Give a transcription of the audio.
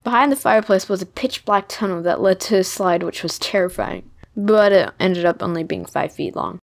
Behind the fireplace was a pitch black tunnel that led to a slide which was terrifying, but it ended up only being 5 feet long.